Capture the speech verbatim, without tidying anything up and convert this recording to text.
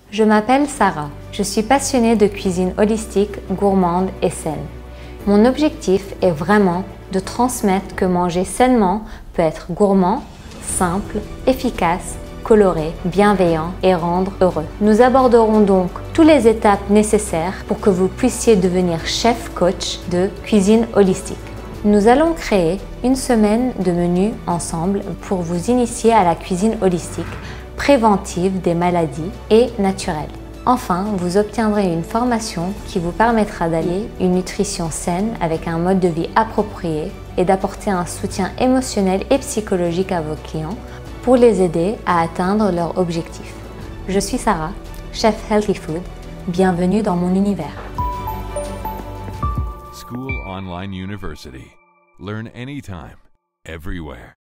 Je m'appelle Sarah. Je suis passionnée de cuisine holistique, gourmande et saine. Mon objectif est vraiment de transmettre que manger sainement peut être gourmand, simple, efficace, coloré, bienveillant et rendre heureux. Nous aborderons donc toutes les étapes nécessaires pour que vous puissiez devenir chef coach de cuisine holistique. Nous allons créer une semaine de menus ensemble pour vous initier à la cuisine holistique, préventive des maladies et naturelle. Enfin, vous obtiendrez une formation qui vous permettra d'allier une nutrition saine avec un mode de vie approprié et d'apporter un soutien émotionnel et psychologique à vos clients pour les aider à atteindre leurs objectifs. Je suis Sarah, chef Healthy Food. Bienvenue dans mon univers. School Online University. Learn anytime, everywhere.